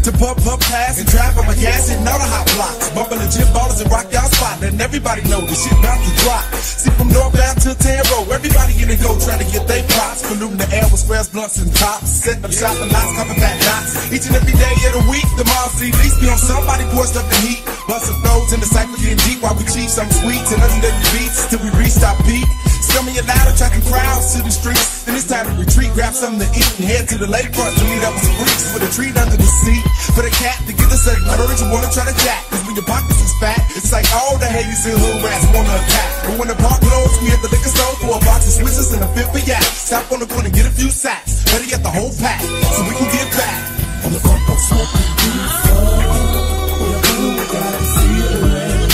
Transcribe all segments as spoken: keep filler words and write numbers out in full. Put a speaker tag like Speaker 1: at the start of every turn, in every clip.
Speaker 1: to pump, pump, pass, and drive on my gas and all the hot blocks. Bumping the gym ballers and rock y'all spot, letting everybody know the shit bound to drop. See from northbound to Tarot, everybody in the go trying to get their props. Polluting the air with squares, blunts, and tops. Setting up shop and lots, copping fat knots. Each and every day of the week, the mall see least be on somebody pours up the heat. Bustin' flows in the cypher getting deep while we cheat some sweets and legendary beats till we reach our peak. Scummy and loud, attracting crowds to the streets. Then it's time to retreat, grab something to eat and head to the lakefront to meet up with some freaks. For the treat under the seat, for the cat to get the sudden urge and wanna try to jack. Cause when your pockets is fat, it's like all the haters and hood rats wanna attack. But when the park closed, we hit the liquor store for a box of Swizzers and a fifth of yak. Stop on the corner, get a few sacks. Better get the whole pack, so we can get back. On the front porch smoking weed, with a blue got a feeling.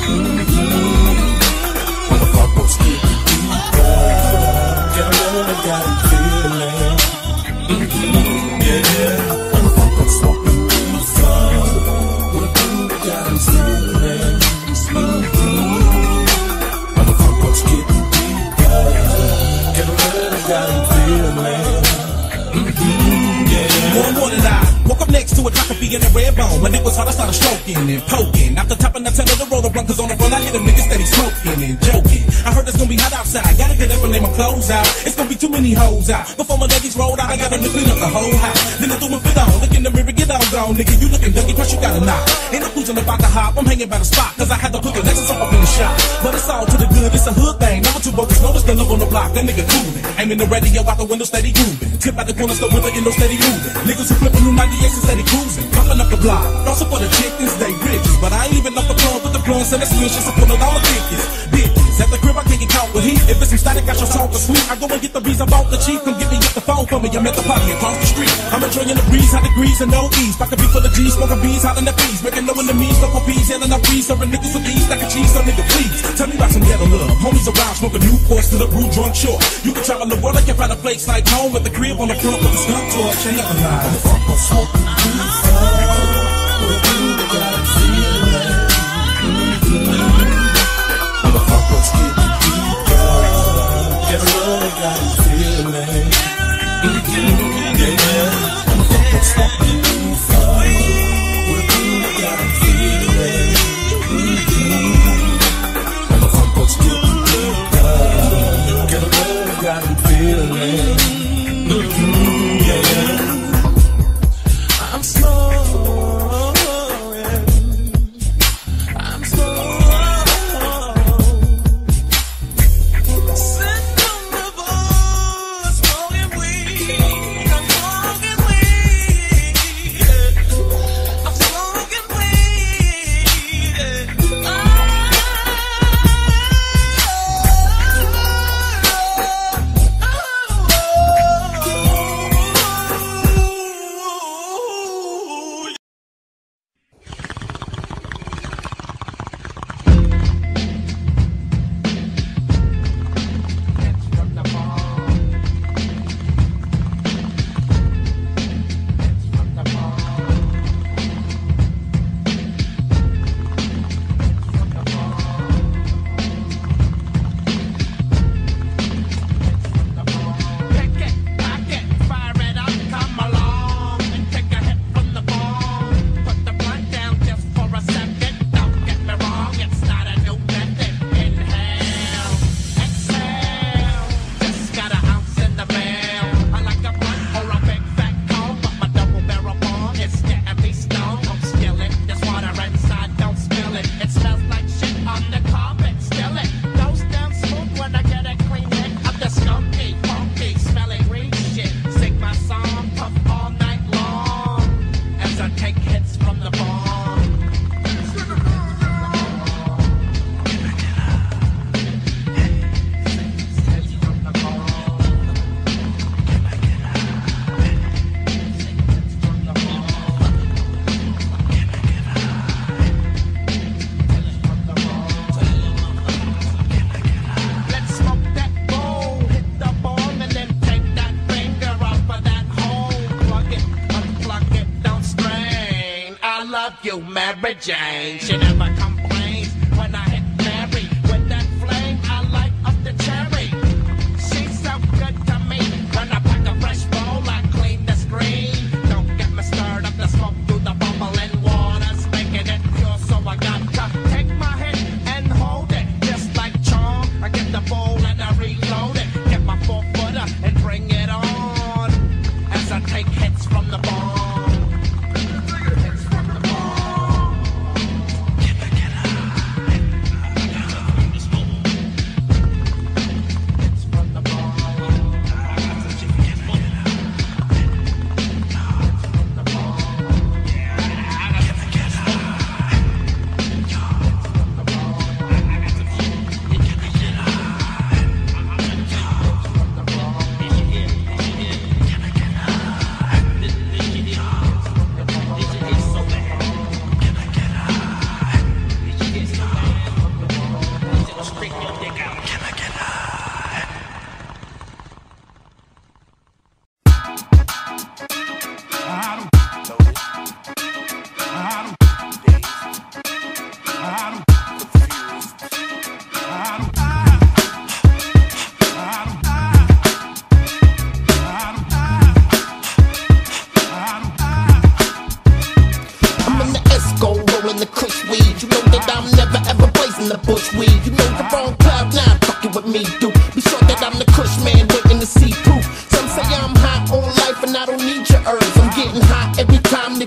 Speaker 1: On the front porch getting deeper, get a little got a feeling. Mm-hmm. Yeah, on the front porch smoking weed, with a blue got a feeling. Mm-hmm. On the front porch getting deeper, get a little got a feeling. Mm-hmm. Yeah. More, more than I woke up next to a drop of in a red bone. When it was hard, I started stroking and poking. After topping the tail of the road to run, cause on the run I hit a nigga steady smoking and joking. I heard it's gonna be hot outside. Gotta get up and lay my clothes out. It's gonna be too many hoes out. Before my ladies rolled out, I got them to clean up the whole house. Then I threw my fit on. Look in the mirror, get all gone. Nigga, you looking ducky, plus you got a knock. Ain't no cruising about to hop. I'm hanging by the spot, cause I had to put the Lexus up in the shop. But it's all to the good, it's a hood thing. Number two bogus, notice the look on the block. That nigga coolin'. Aiming the radio out the window, steady grooving. Tip out the corner store with the endo steady moving. Niggas who flippin' new ninety-eights and steady cruising. Pumping up the block. Also for the chickens, they riches. But I ain't even up the plug with the blunts and the switches. I'm pulling all the tickets. Bitches. At the crib, I can't get caught with heat. If it's some static, I should talk the sweet. I go and get the bees, I bought the chief. Come get me, get the phone for me. I'm at the party across the street. I'm enjoying the breeze, high degrees and no ease. Pocket beat for the G's, smoking bees, hot in the bees. Making no enemies, no for peas, handing out breeze. Serving niggas with ease, like a cheese, so nigga please. Tell me about some ghetto love. Homies around, smoking Newports to the brew drunk short. You can travel the world, I can find a place like home. At the crib on the front with the skunk torch. Ain't nothing like on the front porch smoking weed. With you, they got a feeling. On the front porch getting deeper, get a little got a feeling. Yeah, on the front porch smoking weed. With you, they got a feeling. On the front porch getting deeper, get a little got a feeling. Yeah. I'm slow, I'm slow. Sitting on the board, smoking weed. I'm smoking weed. I'm smoking weed.
Speaker 2: You, Mary Jane, she never complains when I hit Mary with that flame. I light up the cherry. She's so good to me. When I pack a fresh bowl, I clean the screen. Don't get me stirred up the smoke through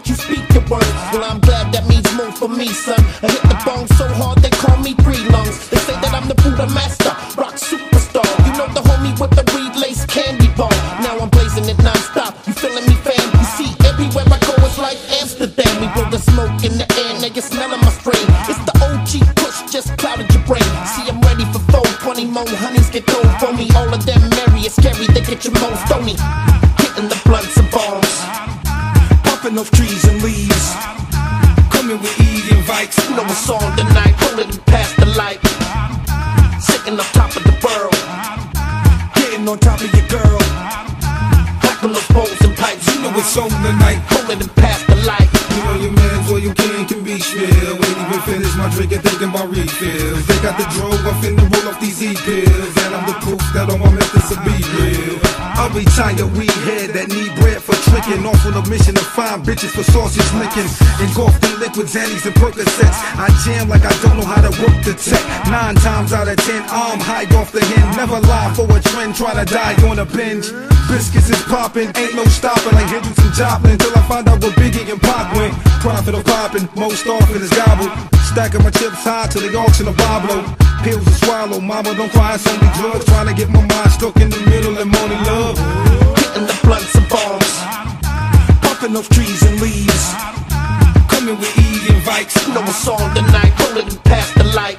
Speaker 3: that you speak your words. Well, I'm glad that means more for me, son. I hit the bone so hard they call me three lungs. They say that I'm the Buddha master, rock superstar. You know the homie with the reed lace candy bar. Now I'm blazing it non-stop. You feeling me, fam? You see, everywhere I go it's like Amsterdam. We blow the smoke in the air, now you're smelling my strain. It's the O G push, just clouded your brain. See, I'm ready for four twenty more honeys get thrown for me. All of them merry, it's scary, they get your most stony. Hitting the blunts and bombs,
Speaker 1: puffing off trees and leaves, coming with E invites.
Speaker 3: You know it's on tonight, rolling it past the light, sitting on top of the world,
Speaker 1: getting on top of your girl,
Speaker 3: packing those bowls and pipes.
Speaker 1: You know it's on tonight,
Speaker 3: rolling it past the light.
Speaker 1: You know your man for your king can be shrill. Ain't even finished my drink and thinking about refills. They got the drove, I'm finna roll off these E-pills, and I'm the proof that all my methods will be real. I'll be China weed head that need bread for tricking. Off on a mission to find bitches for sausage licking. Engulfed in liquids, Annies and Percocets. I jam like I don't know how to work the tech. Nine times out of ten, I'm high off the hen. Never lie for a trend, try to die on a binge. Biscuits is popping, ain't no stopping. Like Hendrix and Joplin till I find out what Biggie and Pac went. Profit of popping, most often is gobbled. Stacking my chips high till the auction of Pablo. Pills to swallow, mama don't cry, it's only drugs. Trying to get my mind stuck in the middle and money love.
Speaker 3: Hitting the blunts and bombs,
Speaker 1: puffing off trees and leaves, coming with E invites.
Speaker 3: You know it's on tonight, rolling it past the light,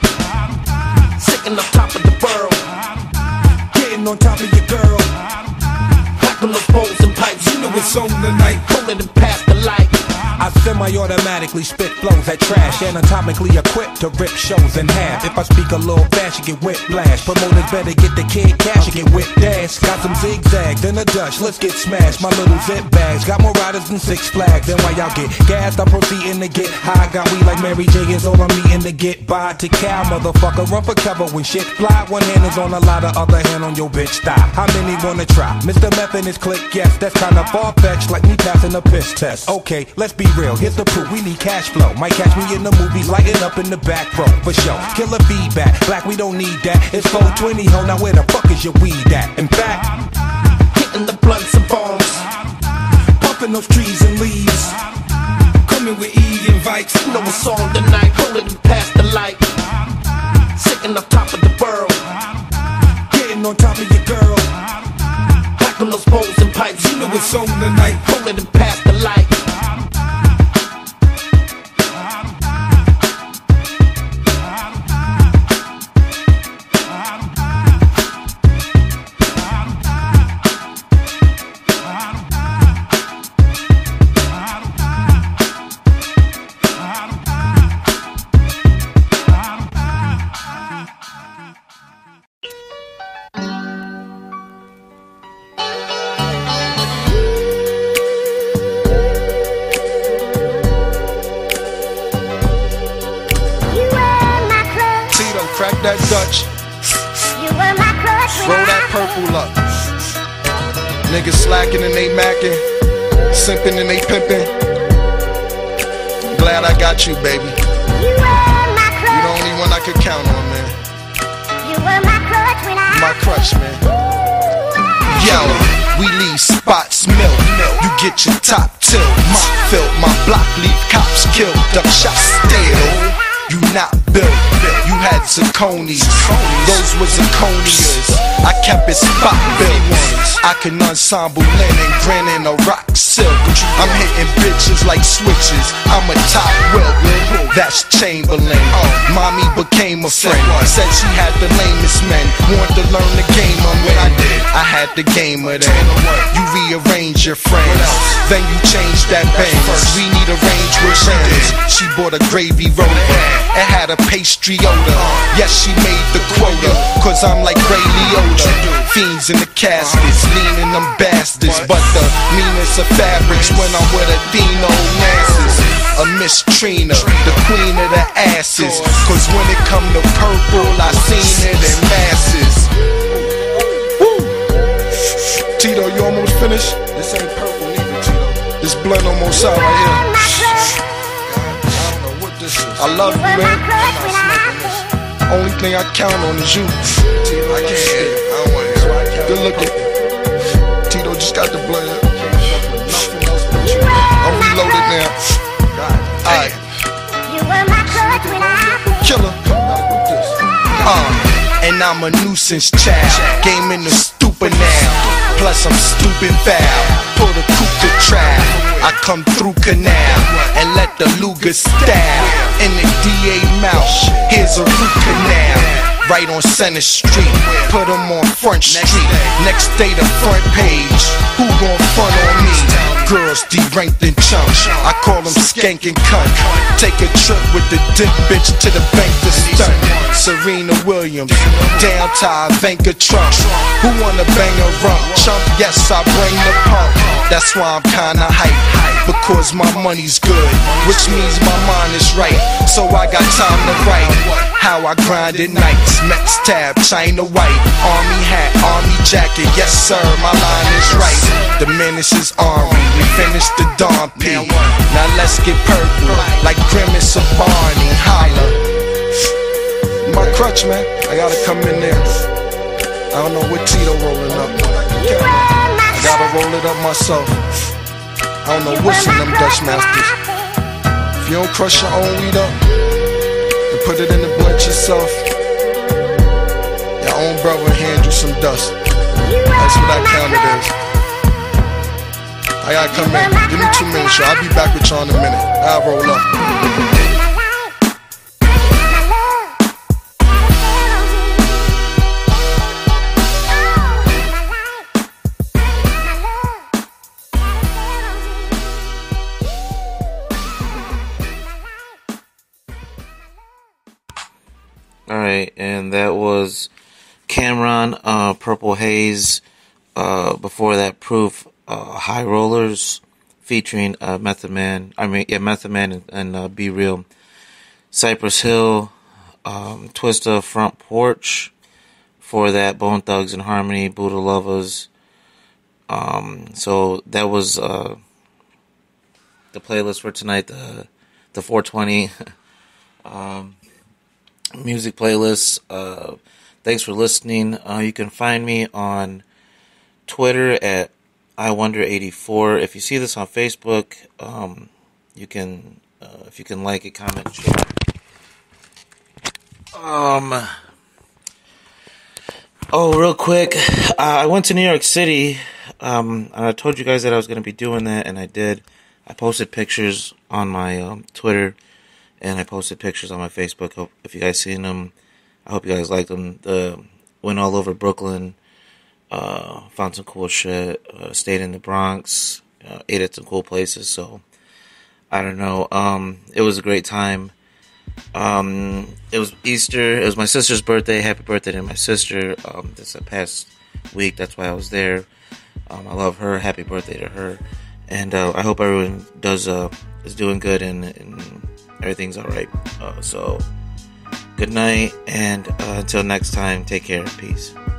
Speaker 3: sitting on top of the world,
Speaker 1: getting on top of your girl,
Speaker 3: packing those bowls and pipes.
Speaker 1: You know it's on tonight,
Speaker 3: rolling it past the light.
Speaker 4: I semi-automatically spit flows that trash, anatomically equipped to rip shows in half. If I speak a little fast, you get whiplash. Promoters better get the kid cash, you get whipped ass. Got some zigzags in a Dutch, let's get smashed. My little zip bags got more riders than Six Flags. Then while y'all get gassed, I'm proceeding to get high. Got weed like Mary J is all I'm eating to get by. To cow, motherfucker, run for cover when shit fly. One hand is on a lot, the other hand on your bitch thigh. How many wanna try? Mister Meth and his click, yes, that's kinda far-fetched, like me passing a piss test. Okay, let's be real, here's the proof, we need cash flow. Might catch me in the movies, lighting up in the back row, for sure. Killer feedback, black, we don't need that. It's four twenty, ho, now where the fuck is your weed at? In fact,
Speaker 3: hitting the blunts and bombs,
Speaker 1: puffing off trees and leaves, coming with E invites.
Speaker 3: You know it's on tonight, rolling it past the light, sitting on top of the world,
Speaker 1: getting on top of your girl,
Speaker 3: packing those bowls and pipes.
Speaker 1: You know it's on tonight,
Speaker 3: rolling it past the light.
Speaker 5: Crack that Dutch,
Speaker 6: You were my crush when
Speaker 5: roll
Speaker 6: I
Speaker 5: that purple up. Niggas slacking and they macking, simping and they pimping. Glad I got you, baby.
Speaker 6: You were my
Speaker 5: You
Speaker 6: crush.
Speaker 5: the only one I could count on, man.
Speaker 6: You were my crush when I
Speaker 5: My crush, man. Yo, we leave spots milk. You get your top tilt. My fill, my block leave cops killed. Duck shot still. You not built. You had zirconies. Those were zirconias. I kept it spot built. I can ensemble linen, grinning a rock silk. I'm hitting bitches like switches. I'm a top wilt. That's Chamberlain. Mommy became a friend. Said she had the lamest men. Wanted to learn the game I'm in. I did. I had the game of them. You rearrange your frames, then you change that bang. We need a range with rims. She bought a gravy roller. It had a pastry odor. Yes, she made the quota, cause I'm like Ray Liotta. Fiends in the caskets, leaning them bastards. But the meanest of fabrics when I'm with a Dino Nassus. A Miss Trina, the queen of the asses. Cause when it come to purple, I seen it in masses. Tito, you almost finished? This ain't purple either, Tito. This blend almost out right here. I love you, man. Only thing I count on is you. Tito, I can't hear it. I don't want to hear it. Good looking. Tito just got the blend. I'm reloaded now. I'm a nuisance child. Game in the stupid now. Plus I'm stupid foul. Pull the coupe to trap. I come through canal and let the Luger stab in the D A mouth. Here's a root canal. Right on Center Street, put them on Front Street. Next day the front page, who gon' front on me? Girls deranked and chunks, I call them skank and cunt. Take a trip with the dick bitch to the bank to stunt. Serena Williams, down to Ivanka Trump. Who wanna bang a rump? Chump, yes I bring the pump. That's why I'm kinda hype, because my money's good, which means my mind is right. So I got time to write how I grind at nights. Mex tab, China white, army hat, army jacket. Yes sir, my line is right. The menace is army, we finished the Don P. Now let's get purple, like Grimace or Barney. Holla. My crutch, man, I gotta come in there. I don't know what Tito rolling up. I gotta roll it up myself. I don't know what's in them Dutch Masters. If you don't crush your own weed up and put it in the blunt yourself, your own brother hand you some dust. That's what that counted is. I gotta come in. Give me two minutes, y'all. I'll be back with y'all in a minute. I'll roll up.
Speaker 7: Alright, and that was Cameron, uh, Purple Haze. Uh, before that, Proof, uh, High Rollers, featuring uh, Method Man. I mean, yeah, Method Man and, and uh, Be Real. Cypress Hill, um, Twista, Front Porch. For that, Bone Thugs and Harmony, Buddha Lovers. Um, so that was uh, the playlist for tonight, the the four twenty. um, music playlist. Uh, thanks for listening. Uh, you can find me on Twitter at I Wonder eighty-four. If you see this on Facebook, um, you can, uh, if you can like it, comment, share. Um. Oh, real quick, uh, I went to New York City. Um, I told you guys that I was going to be doing that, and I did. I posted pictures on my um, Twitter. And I posted pictures on my Facebook. Hope if you guys seen them, I hope you guys liked them. The went all over Brooklyn, uh, found some cool shit. Uh, stayed in the Bronx, uh, ate at some cool places. So I don't know. Um, it was a great time. Um, it was Easter. It was my sister's birthday. Happy birthday to my sister. Um, this past week. That's why I was there. Um, I love her. Happy birthday to her. And uh, I hope everyone does uh, is doing good and. and everything's alright. Uh, so, good night, and uh, until next time, take care. Peace.